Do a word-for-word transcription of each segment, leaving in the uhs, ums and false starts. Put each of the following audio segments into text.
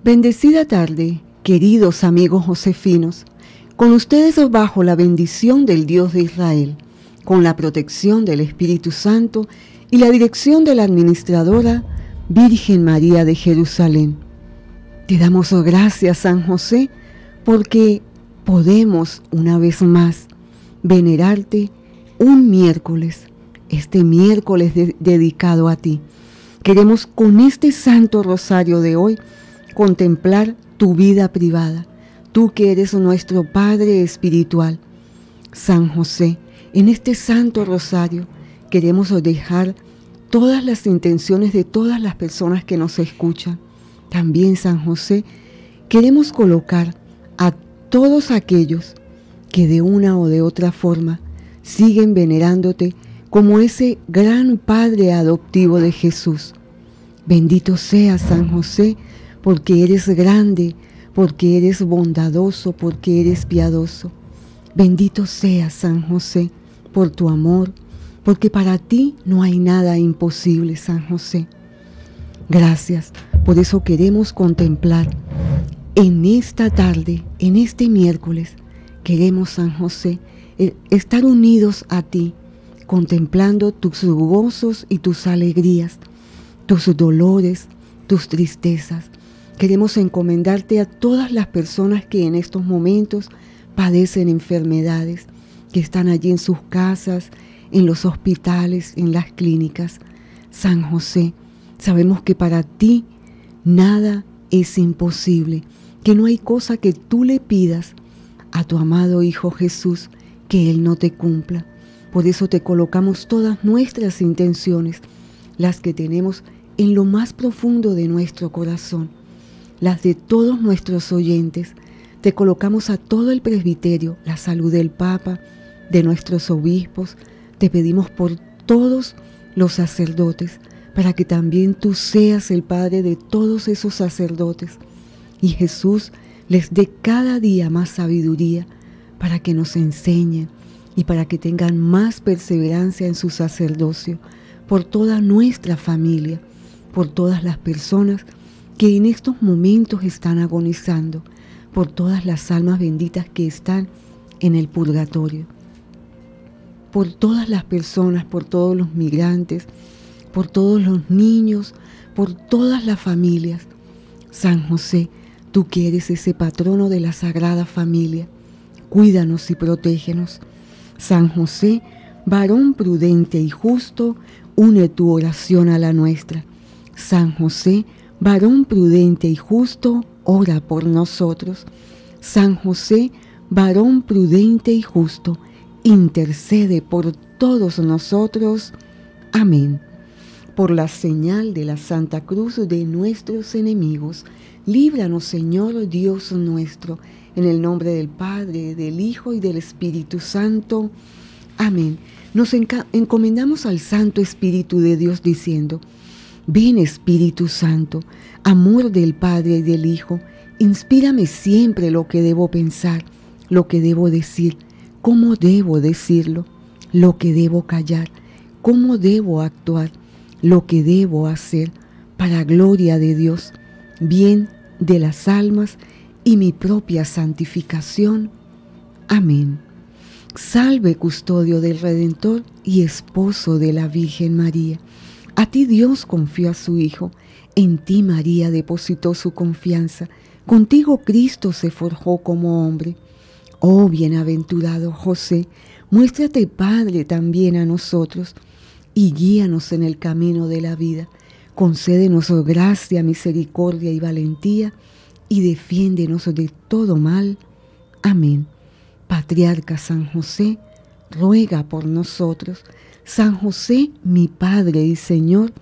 Bendecida tarde, queridos amigos josefinos, con ustedes bajo la bendición del Dios de Israel, con la protección del Espíritu Santo y la dirección de la administradora Virgen María de Jerusalén. Te damos gracias, San José, porque podemos una vez más venerarte un miércoles, este miércoles de- dedicado a ti. Queremos con este Santo Rosario de hoy contemplar tu vida privada, tú que eres nuestro Padre espiritual. San José, en este Santo Rosario queremos dejar todas las intenciones de todas las personas que nos escuchan. También, San José, queremos colocar a todos aquellos que de una o de otra forma siguen venerándote como ese gran Padre adoptivo de Jesús. Bendito seas, San José, porque eres grande, porque eres bondadoso, porque eres piadoso. Bendito seas, San José, por tu amor, porque para ti no hay nada imposible, San José. Gracias, por eso queremos contemplar en esta tarde, en este miércoles, queremos, San José, estar unidos a ti, contemplando tus gozos y tus alegrías, tus dolores, tus tristezas. Queremos encomendarte a todas las personas que en estos momentos padecen enfermedades, que están allí en sus casas, en los hospitales, en las clínicas. San José, sabemos que para ti nada es imposible, que no hay cosa que tú le pidas a tu amado Hijo Jesús que Él no te cumpla. Por eso te colocamos todas nuestras intenciones, las que tenemos en lo más profundo de nuestro corazón, las de todos nuestros oyentes. Te colocamos a todo el presbiterio, la salud del Papa, de nuestros obispos. Te pedimos por todos los sacerdotes, para que también tú seas el Padre de todos esos sacerdotes. Y Jesús les dé cada día más sabiduría para que nos enseñen y para que tengan más perseverancia en su sacerdocio, por toda nuestra familia, por todas las personas que en estos momentos están agonizando, por todas las almas benditas que están en el purgatorio, por todas las personas, por todos los migrantes, por todos los niños, por todas las familias. San José, tú que eres ese patrono de la Sagrada Familia, cuídanos y protégenos. San José, varón prudente y justo, une tu oración a la nuestra. San José, varón prudente y justo, ora por nosotros. San José, varón prudente y justo, intercede por todos nosotros. Amén. Por la señal de la Santa Cruz de nuestros enemigos, líbranos, Señor Dios nuestro, en el nombre del Padre, del Hijo y del Espíritu Santo. Amén. Nos encomendamos al Santo Espíritu de Dios diciendo: ven, Espíritu Santo, amor del Padre y del Hijo, inspírame siempre lo que debo pensar, lo que debo decir, cómo debo decirlo, lo que debo callar, cómo debo actuar, lo que debo hacer, para gloria de Dios, bien de las almas y mi propia santificación. Amén. Salve, custodio del Redentor y esposo de la Virgen María. A ti Dios confió a su Hijo, en ti María depositó su confianza, contigo Cristo se forjó como hombre. Oh bienaventurado José, muéstrate Padre también a nosotros y guíanos en el camino de la vida. Concédenos gracia, misericordia y valentía y defiéndenos de todo mal. Amén. Patriarca San José, ruega por nosotros. San José, mi Padre y Señor,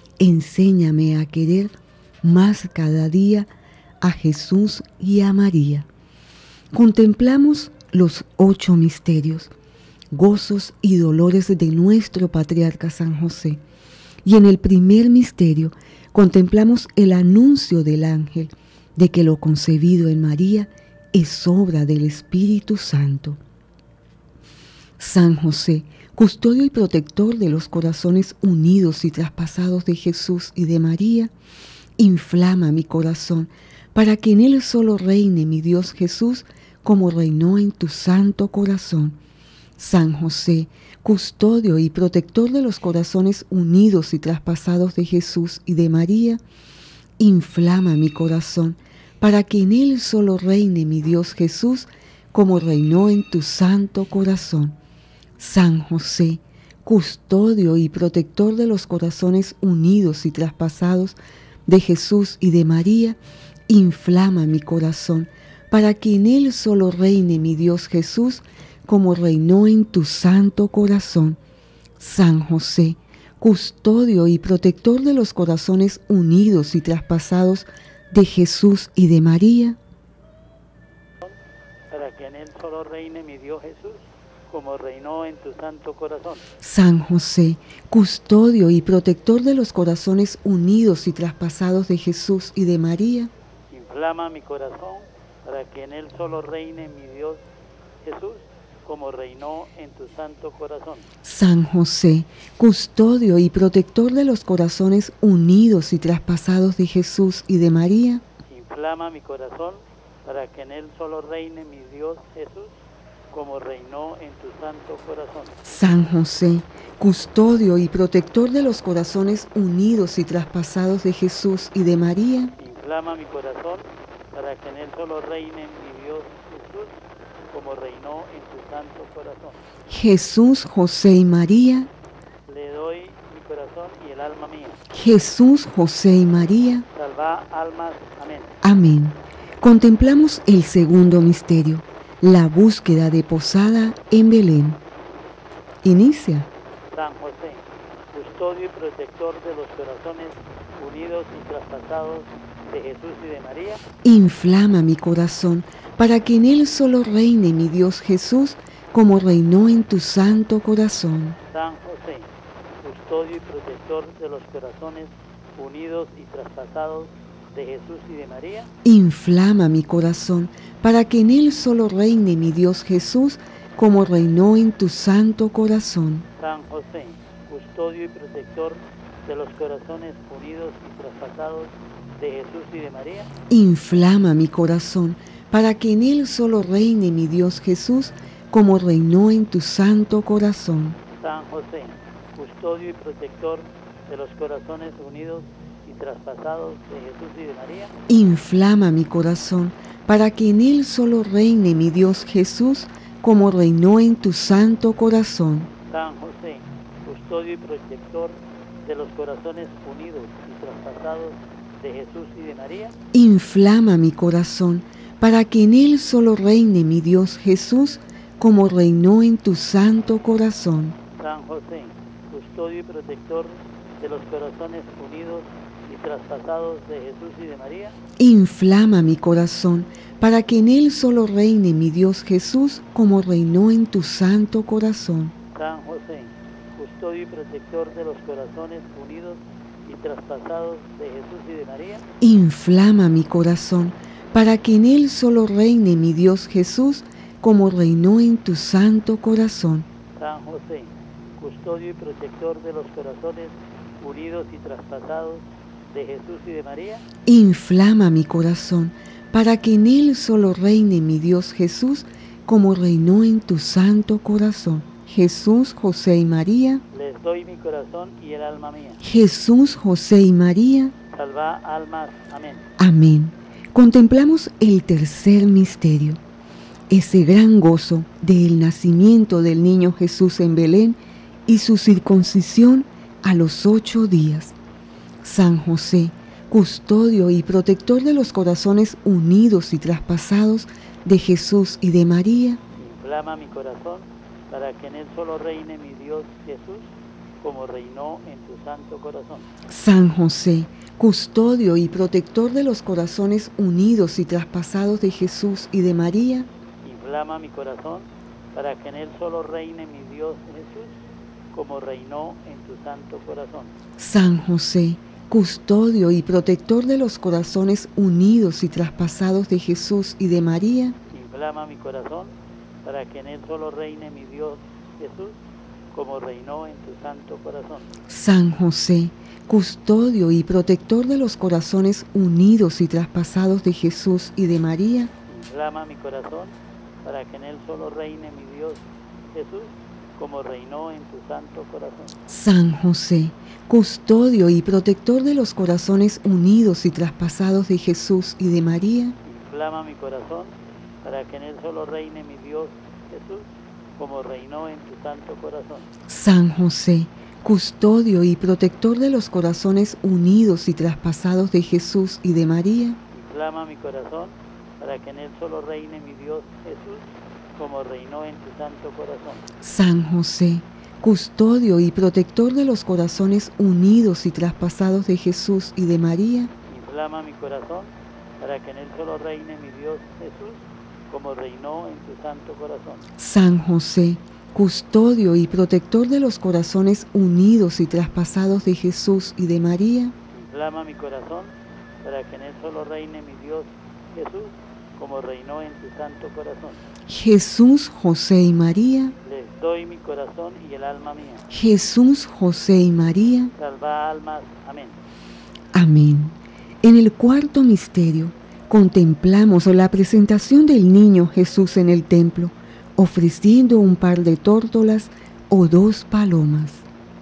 enséñame a querer más cada día a Jesús y a María. Contemplamos los ocho misterios, gozos y dolores de nuestro Patriarca San José. Y en el primer misterio contemplamos el anuncio del ángel de que lo concebido en María es obra del Espíritu Santo. San José, custodio y protector de los corazones unidos y traspasados de Jesús y de María, inflama mi corazón para que en él solo reine mi Dios Jesús, como reinó en tu santo corazón. San José, custodio y protector de los corazones unidos y traspasados de Jesús y de María, inflama mi corazón, para que en él solo reine mi Dios Jesús, como reinó en tu santo corazón. San José, custodio y protector de los corazones unidos y traspasados de Jesús y de María, inflama mi corazón, para que en él solo reine mi Dios Jesús, como reinó en tu santo corazón. San José, custodio y protector de los corazones unidos y traspasados de Jesús y de María, para que en él solo reine mi Dios Jesús, como reinó en tu santo corazón. San José, custodio y protector de los corazones unidos y traspasados de Jesús y de María, inflama mi corazón, para que en él solo reine mi Dios Jesús, como reinó en tu santo corazón. San José, custodio y protector de los corazones unidos y traspasados de Jesús y de María, inflama mi corazón, para que en él solo reine mi Dios Jesús, como reinó en tu santo corazón. San José, custodio y protector de los corazones unidos y traspasados de Jesús y de María, inflama mi corazón, para que en él solo reine mi Dios Jesús, como reinó en tu santo corazón. Jesús, José y María, Le doy mi corazón y el alma mía. Jesús, José y María, Salva almas. Amén. amén. Contemplamos el segundo misterio, la búsqueda de posada en Belén. Inicia. San José, custodio y protector de los corazones unidos y traspasados de Jesús y de María, Inflama mi corazón, para que en él solo reine mi Dios Jesús, como reinó en tu santo corazón. San José, custodio y protector de los corazones unidos y traspasados de Jesús y de María, Inflama mi corazón, para que en él solo reine mi Dios Jesús, como reinó en tu santo corazón. San José, custodio y protector de los corazones unidos y traspasados de Jesús y de María, Inflama mi corazón, para que en él solo reine mi Dios Jesús, como reinó en tu santo corazón. San José, custodio y protector de los corazones unidos y traspasados de Jesús y de María, Inflama mi corazón, para que en él solo reine mi Dios Jesús, como reinó en tu santo corazón. San José, custodio y protector de los corazones unidos y traspasados de Jesús y de María, Inflama mi corazón, para que en él solo reine mi Dios Jesús, como reinó en tu santo corazón. San José, custodio y protector de los corazones unidos y traspasados de Jesús y de María, Inflama mi corazón, para que en él solo reine mi Dios Jesús, como reinó en tu santo corazón. San José, custodio y protector de los corazones unidos y traspasados de Jesús y de María, Inflama mi corazón, para que en él solo reine mi Dios Jesús, como reinó en tu santo corazón. San José, custodio y protector de los corazones unidos y traspasados de Jesús y de María, Inflama mi corazón, para que en él solo reine mi Dios Jesús, como reinó en tu santo corazón. Jesús, José y María, les doy mi corazón y el alma mía. Jesús, José y María, Salva almas. Amén. amén. Contemplamos el tercer misterio, ese gran gozo del nacimiento del niño Jesús en Belén y su circuncisión a los ocho días. San José, custodio y protector de los corazones unidos y traspasados de Jesús y de María, Inflama mi corazón, para que en él solo reine mi Dios Jesús, como reinó en tu santo corazón. San José, custodio y protector de los corazones unidos y traspasados de Jesús y de María, Inflama mi corazón, para que en él solo reine mi Dios Jesús, como reinó en tu santo corazón. San José, custodio y protector de los corazones unidos y traspasados de Jesús y de María, Inflama mi corazón, para que en él solo reine mi Dios Jesús, como reinó en tu santo corazón. San José, custodio y protector de los corazones unidos y traspasados de Jesús y de María, inflama mi corazón para que en él solo reine mi Dios Jesús, como reinó en tu santo corazón. San José, custodio y protector de los corazones unidos y traspasados de Jesús y de María, inflama mi corazón para que en él solo reine mi Dios Jesús, como reinó en tu santo corazón. San José, custodio y protector de los corazones unidos y traspasados de Jesús y de María, inflama mi corazón para que en él solo reine mi Dios Jesús, como reinó en tu santo corazón. San José, custodio y protector de los corazones unidos y traspasados de Jesús y de María, inflama mi corazón para que en él solo reine mi Dios Jesús, como reinó en tu santo corazón. San José, custodio y protector de los corazones unidos y traspasados de Jesús y de María, inflama mi corazón para que en él solo reine mi Dios Jesús, como reinó en tu santo corazón. Jesús, José y María, Les doy mi corazón y el alma mía. Jesús, José y María, Salva almas. Amén. amén. En el cuarto misterio contemplamos la presentación del niño Jesús en el templo, ofreciendo un par de tórtolas o dos palomas.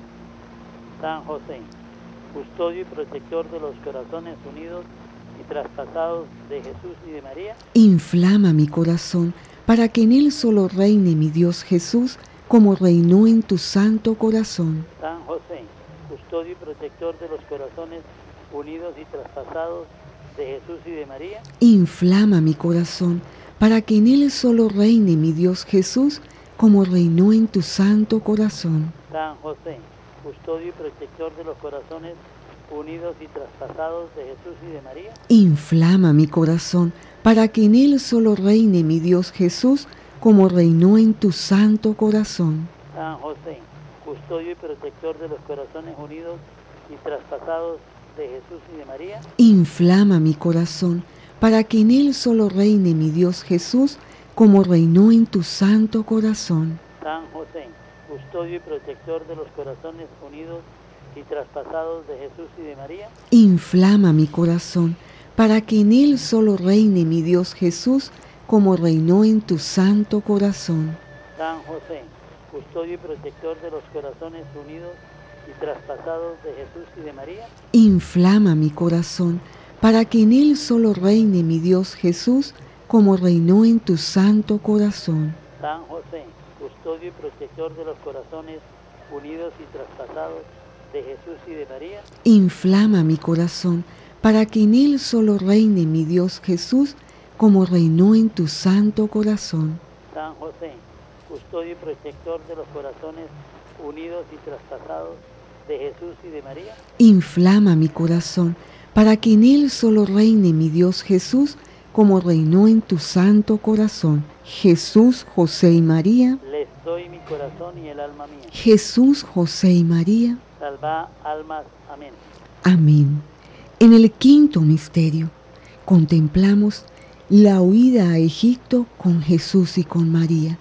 San José, custodio y protector de los corazones unidos y traspasados de Jesús y de María, Inflama mi corazón para que en él solo reine mi Dios Jesús, como reinó en tu santo corazón. San José, custodio y protector de los corazones unidos y traspasados de Jesús y de María, Inflama mi corazón para que en él solo reine mi Dios Jesús, como reinó en tu santo corazón. San José, custodio y protector de los corazones unidos y traspasados de Jesús y de María, Inflama mi corazón para que en él solo reine mi Dios Jesús, como reinó en tu santo corazón. San José, custodio y protector de los corazones unidos y traspasados de Jesús y de María, Inflama mi corazón para que en él solo reine mi Dios Jesús, como reinó en tu santo corazón. San José, custodio y protector de los corazones unidos y traspasados de Jesús y de María, Inflama mi corazón para que en él solo reine mi Dios Jesús, como reinó en tu santo corazón. San José, custodio y protector de los corazones unidos y traspasados de Jesús y de María, Inflama mi corazón para que en él solo reine mi Dios Jesús, como reinó en tu santo corazón. San José, custodio y protector de los corazones unidos y traspasados de Jesús y de María, Inflama mi corazón para que en él solo reine mi Dios Jesús, como reinó en tu santo corazón. San José, custodio y protector de los corazones unidos y traspasados de Jesús y de María, Inflama mi corazón para que en él solo reine mi Dios Jesús, como reinó en tu santo corazón. Jesús, José y María, les doy mi corazón y el alma mía. Jesús, José y María, Salva almas. Amén. amén. En el quinto misterio contemplamos la huida a Egipto con Jesús y con María.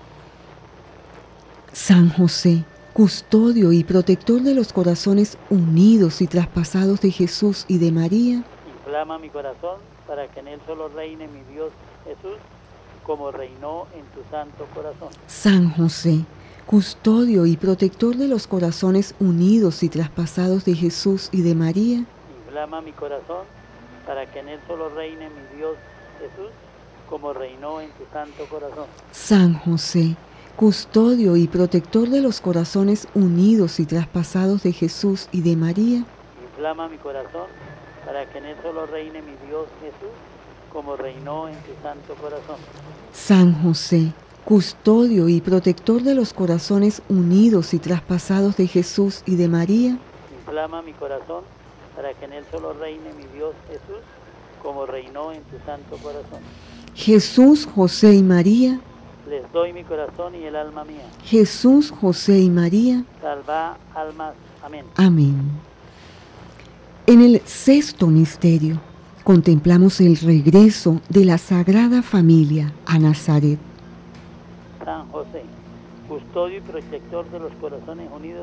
San José, custodio y protector de los corazones unidos y traspasados de Jesús y de María, Inflama mi corazón para que en él solo reine mi Dios Jesús, como reinó en tu santo corazón. San José, custodio y protector de los corazones unidos y traspasados de Jesús y de María, Inflama mi corazón para que en él solo reine mi Dios Jesús, como reinó en tu santo corazón. San José, custodio y protector de los corazones unidos y traspasados de Jesús y de María, Inflama mi corazón para que en él solo reine mi Dios Jesús, como reinó en tu santo corazón. San José, custodio y protector de los corazones unidos y traspasados de Jesús y de María, Inflama mi corazón para que en él solo reine mi Dios Jesús, como reinó en tu santo corazón. Jesús, José y María, Les doy mi corazón y el alma mía. Jesús, José y María, Salva almas. Amén. amén. En el sexto misterio contemplamos el regreso de la Sagrada Familia a Nazaret. San José, custodio y protector de los corazones unidos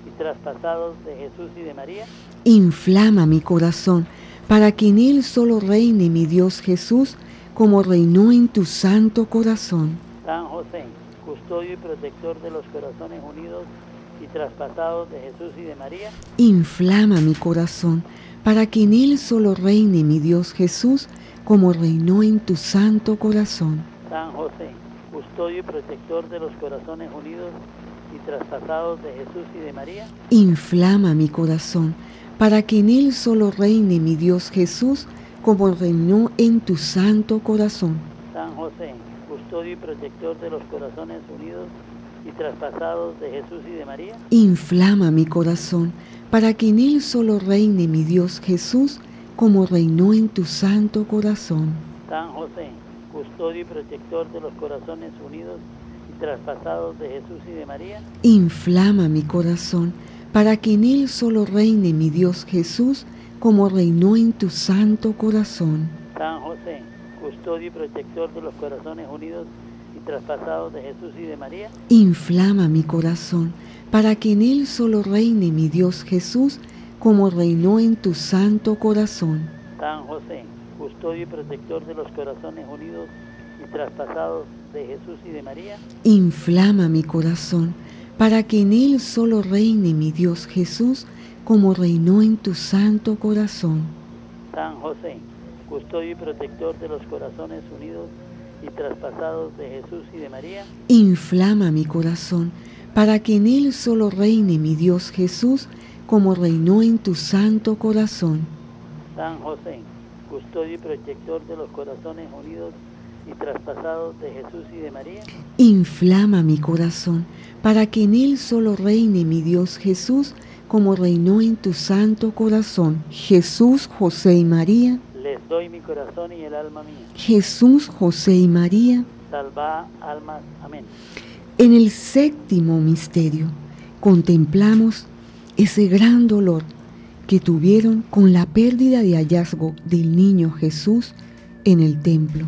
y traspasados de Jesús y de María. Inflama mi corazón, para que en él solo reine mi Dios Jesús, como reinó en tu santo corazón. San José, custodio y protector de los corazones unidos y traspasados de Jesús y de María. Inflama mi corazón, para que en él solo reine mi Dios Jesús, como reinó en tu santo corazón. San José, custodio y protector de los corazones unidos y traspasados de Jesús y de María. Inflama mi corazón, para que en él solo reine mi Dios Jesús, como reinó en tu santo corazón. San José, custodio y protector de los corazones unidos y traspasados de Jesús y de María. Inflama mi corazón, para que en él solo reine mi Dios Jesús, como reinó en tu santo corazón. San José, custodio y protector de los corazones unidos y traspasados de Jesús y de María. Inflama mi corazón, para que en él solo reine mi Dios Jesús, como reinó en tu santo corazón. San José, custodio y protector de los corazones unidos y traspasados de Jesús y de María. Inflama mi corazón, para que en él solo reine mi Dios Jesús, como reinó en tu santo corazón. San José, custodio y protector de los corazones unidos y traspasados de Jesús y de María. Inflama mi corazón, para que en él solo reine mi Dios Jesús, como reinó en tu santo corazón. San José, custodio y protector de los corazones unidos y traspasados de Jesús y de María. Inflama mi corazón, para que en él solo reine mi Dios Jesús, como reinó en tu santo corazón. San José, custodio y protector de los corazones unidos y traspasados de Jesús y de María. Inflama mi corazón, para que en él solo reine mi Dios Jesús, como reinó en tu santo corazón. Jesús, José y María. Les doy mi corazón y el alma mía. Jesús, José y María. Salva almas. Amén. En el séptimo misterio contemplamos ese gran dolor que tuvieron con la pérdida de hallazgo del niño Jesús en el templo.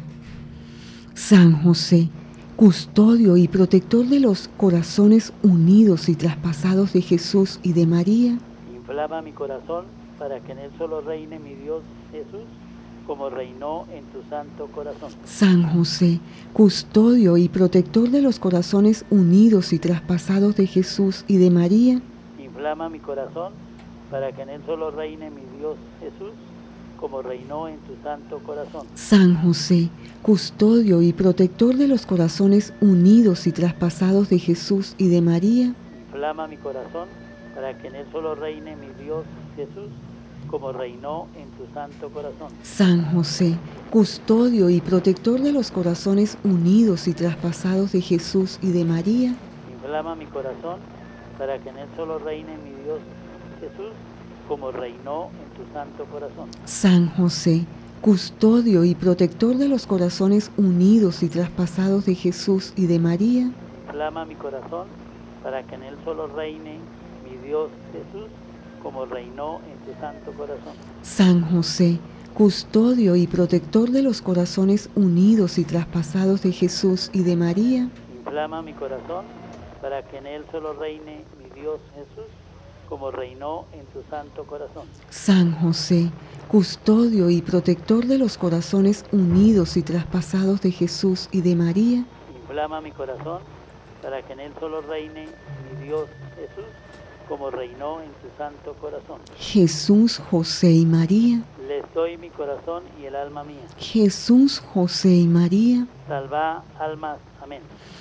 San José, custodio y protector de los corazones unidos y traspasados de Jesús y de María. Inflama mi corazón para que en él solo reine mi Dios Jesús, como reinó en tu santo corazón. San José, custodio y protector de los corazones unidos y traspasados de Jesús y de María. Inflama mi corazón para que en él solo reine mi Dios Jesús, como reinó en tu santo corazón. San José, custodio y protector de los corazones unidos y traspasados de Jesús y de María. Inflama mi corazón para que en él solo reine mi Dios Jesús, como reinó en tu santo corazón. San José, custodio y protector de los corazones unidos y traspasados de Jesús y de María. Inflama mi corazón para que en él solo reine mi Dios Jesús, como reinó en tu santo corazón. San José, custodio y protector de los corazones unidos y traspasados de Jesús y de María. Inflama mi corazón para que en él solo reine mi Dios Jesús, como reinó en tu santo corazón. San José, custodio y protector de los corazones unidos y traspasados de Jesús y de María. Inflama mi corazón para que en él solo reine mi Dios Jesús, como reinó en tu santo corazón. San José, custodio y protector de los corazones unidos y traspasados de Jesús y de María. Inflama mi corazón para que en él solo reine mi Dios Jesús, como reinó en tu santo corazón. Jesús, José y María. Les doy mi corazón y el alma mía. Jesús, José y María. Salva almas. Amén.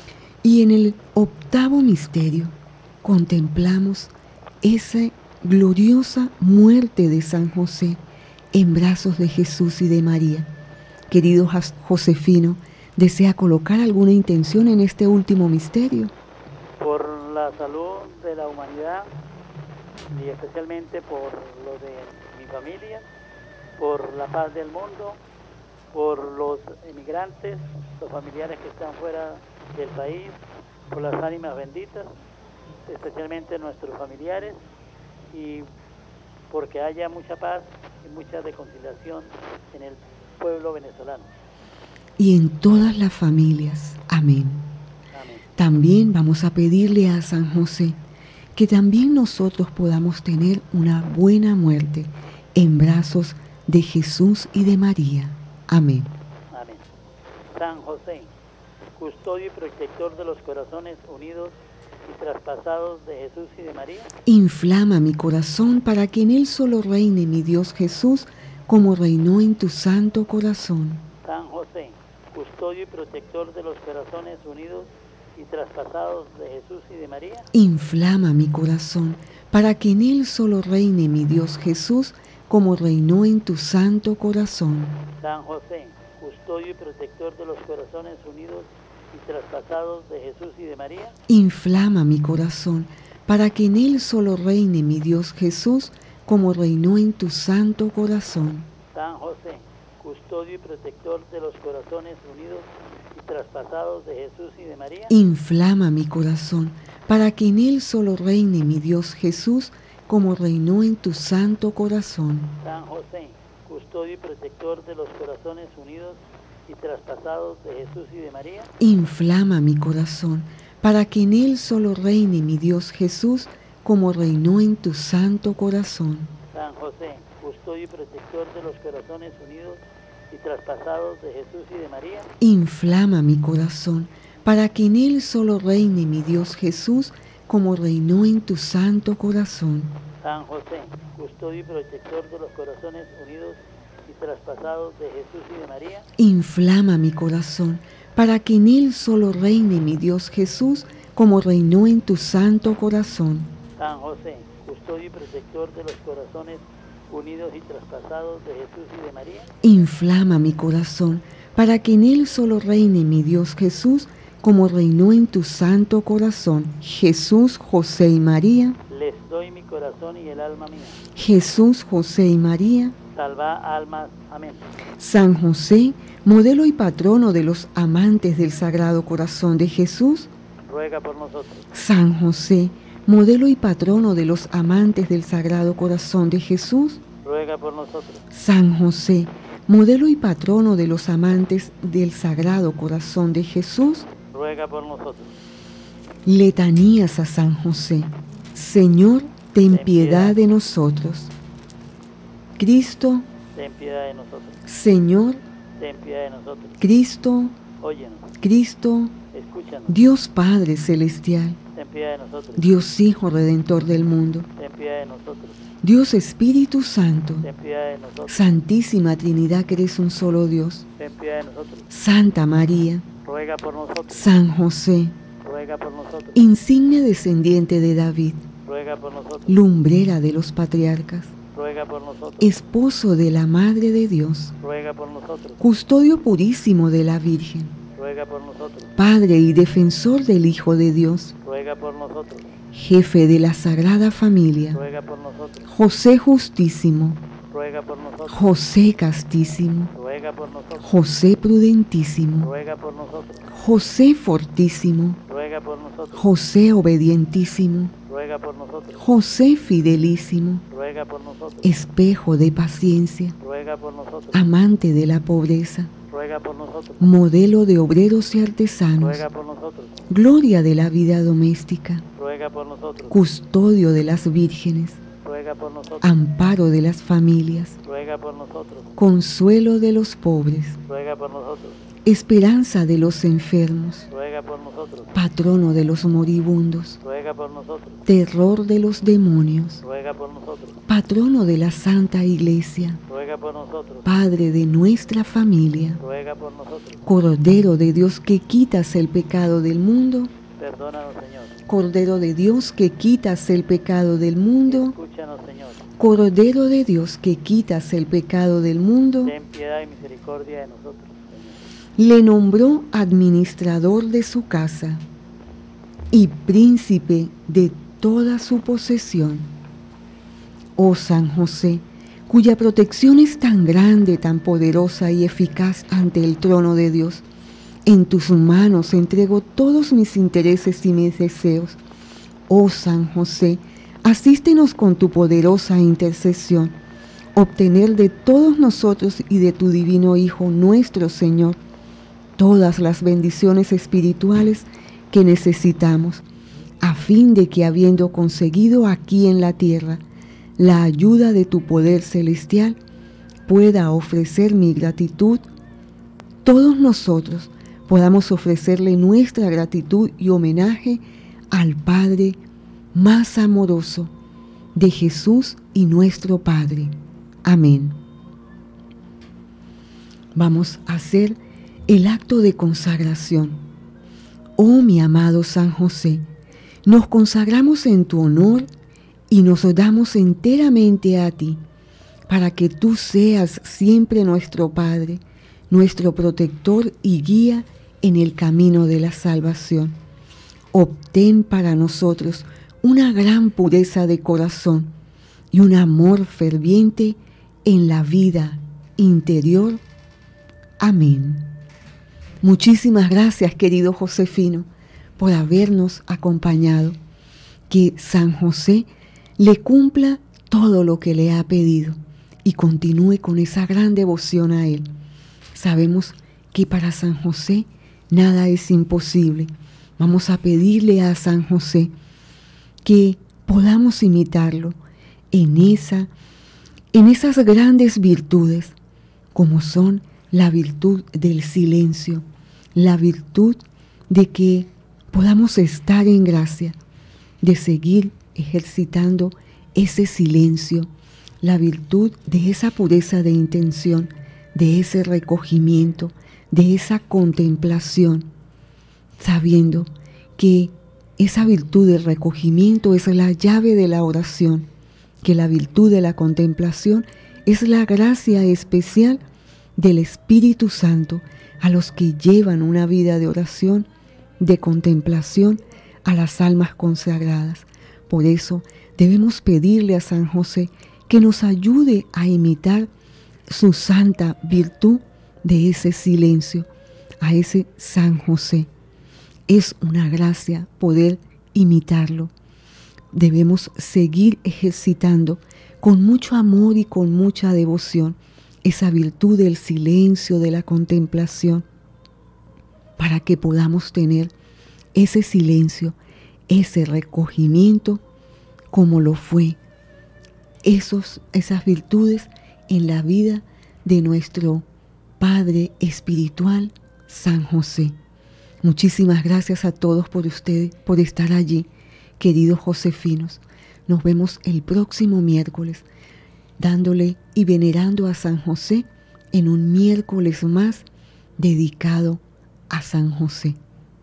Y en el octavo misterio contemplamos esa gloriosa muerte de San José en brazos de Jesús y de María. Querido Josefino, ¿desea colocar alguna intención en este último misterio? Por la salud de la humanidad y especialmente por lo de mi familia, por la paz del mundo, por los emigrantes, los familiares que están fuera del país, por las ánimas benditas, especialmente nuestros familiares, y porque haya mucha paz y mucha reconciliación en el pueblo venezolano. Y en todas las familias. Amén. Amén. También vamos a pedirle a San José que también nosotros podamos tener una buena muerte en brazos de Jesús y de María. Amén. Amén. San José, custodio y protector de los corazones unidos y traspasados de Jesús y de María. Inflama mi corazón para que en él solo reine mi Dios Jesús, como reinó en tu santo corazón. San José, custodio y protector de los corazones unidos y traspasados de Jesús y de María. Inflama mi corazón para que en él solo reine mi Dios Jesús, como reinó en tu santo corazón. San José, custodio y protector de los corazones unidos y traspasados de Jesús y de María. Inflama mi corazón para que en él solo reine mi Dios Jesús, como reinó en tu santo corazón. San José, custodio y protector de los corazones unidos y traspasados de Jesús y de María. Inflama mi corazón para que en él solo reine mi Dios Jesús, como reinó en tu santo corazón. San José, custodio y protector de los corazones unidos y traspasados de Jesús y de María. Inflama mi corazón para que en él solo reine mi Dios Jesús, como reinó en tu santo corazón. San José, custodio y protector de los corazones unidos y traspasados de Jesús y de María. Inflama mi corazón para que en él solo reine mi Dios Jesús, como reinó en tu santo corazón. San José, custodio y protector de los corazones unidos y traspasados de Jesús y de María. Inflama mi corazón para que en él solo reine mi Dios Jesús, como reinó en tu santo corazón. San José, custodio y protector de los corazones unidos y traspasados de Jesús y de María. Inflama mi corazón para que en él solo reine mi Dios Jesús, como reinó en tu santo corazón. Jesús, José y María. Les doy mi corazón y el alma mía. Jesús, José y María. Salva almas. Amén. San José, modelo y patrono de los amantes del Sagrado Corazón de Jesús. Ruega por nosotros. San José, modelo y patrono de los amantes del Sagrado Corazón de Jesús. Ruega por nosotros. San José, modelo y patrono de los amantes del Sagrado Corazón de Jesús. Ruega por nosotros. Letanías a San José. Señor, ten piedad de nosotros. Cristo, ten piedad de nosotros. Señor, ten piedad de nosotros. Cristo, óyenos. Cristo, escúchanos. Dios Padre Celestial, ten piedad de nosotros. Dios Hijo Redentor del mundo, ten piedad de nosotros. Dios Espíritu Santo, ten piedad de nosotros. Santísima Trinidad, que eres un solo Dios, ten piedad de nosotros. Santa María, ruega por nosotros. San José, ruega por nosotros. Insigne descendiente de David, ruega por nosotros. Lumbrera de los patriarcas, ruega por nosotros. Esposo de la Madre de Dios, ruega por nosotros. Custodio purísimo de la Virgen, ruega por nosotros. Padre y defensor del Hijo de Dios, ruega por nosotros. Jefe de la Sagrada Familia, ruega por nosotros. José Justísimo, ruega por nosotros. José Castísimo, ruega por nosotros. José Prudentísimo, ruega por nosotros. José Fortísimo, ruega por nosotros. José Obedientísimo, ruega por nosotros. José Fidelísimo, ruega por nosotros. Espejo de paciencia, ruega por nosotros. amante de la pobreza, ruega por nosotros. modelo de obreros y artesanos, ruega por nosotros. gloria de la vida doméstica, ruega por nosotros. custodio de las vírgenes, ruega por nosotros. amparo de las familias, ruega por nosotros. consuelo de los pobres, ruega por nosotros. esperanza de los enfermos, ruega por nosotros. patrono de los moribundos, ruega por nosotros. terror de los demonios, ruega por nosotros. patrono de la Santa Iglesia, ruega por nosotros. Padre de nuestra familia, ruega por nosotros. Cordero de Dios que quitas el pecado del mundo, perdónanos, Señor. Cordero de Dios que quitas el pecado del mundo, escúchanos, Señor. Cordero de Dios que quitas el pecado del mundo, ten piedad y misericordia de nosotros, Señor. le nombró administrador de su casa y príncipe de toda su posesión. Oh San José, cuya protección es tan grande, tan poderosa y eficaz ante el trono de Dios, en tus manos entrego todos mis intereses y mis deseos. Oh San José, asístenos con tu poderosa intercesión, obtener de todos nosotros y de tu divino Hijo, nuestro Señor, todas las bendiciones espirituales que necesitamos, a fin de que, habiendo conseguido aquí en la tierra la ayuda de tu poder celestial, pueda ofrecer mi gratitud, todos nosotros podamos ofrecerle nuestra gratitud y homenaje al Padre más amoroso de Jesús y nuestro Padre. Amén. Vamos a hacer el acto de consagración. Oh mi amado San José, nos consagramos en tu honor y nos damos enteramente a ti, para que tú seas siempre nuestro Padre, nuestro protector y guía en el camino de la salvación. Obtén para nosotros una gran pureza de corazón y un amor ferviente en la vida interior. Amén. Muchísimas gracias, querido Josefino, por habernos acompañado. Que San José le cumpla todo lo que le ha pedido y continúe con esa gran devoción a él. Sabemos que para San José nada es imposible. Vamos a pedirle a San José que podamos imitarlo en esa, en esas grandes virtudes, como son la virtud del silencio, la virtud de que podamos estar en gracia, de seguir ejercitando ese silencio, la virtud de esa pureza de intención, de ese recogimiento, de esa contemplación, sabiendo que esa virtud del recogimiento es la llave de la oración, que la virtud de la contemplación es la gracia especial del Espíritu Santo a los que llevan una vida de oración, de contemplación, a las almas consagradas. Por eso debemos pedirle a San José que nos ayude a imitar su santa virtud de ese silencio, a ese San José. Es una gracia poder imitarlo. Debemos seguir ejercitando con mucho amor y con mucha devoción esa virtud del silencio, de la contemplación, para que podamos tener ese silencio, ese recogimiento, como lo fue esos, esas virtudes en la vida de nuestro Padre espiritual, San José. Muchísimas gracias a todos por ustedes, por estar allí, queridos josefinos. Nos vemos el próximo miércoles, dándole y venerando a San José en un miércoles más dedicado a San José.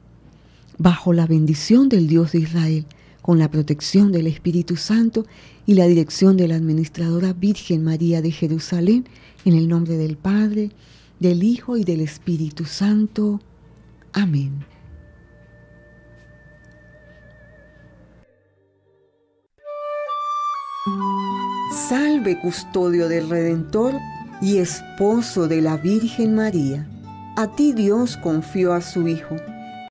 Bajo la bendición del Dios de Israel, con la protección del Espíritu Santo y la dirección de la Administradora Virgen María de Jerusalén, en el nombre del Padre, del Hijo y del Espíritu Santo. Amén. Salve, custodio del Redentor y esposo de la Virgen María. A ti Dios confió a su Hijo.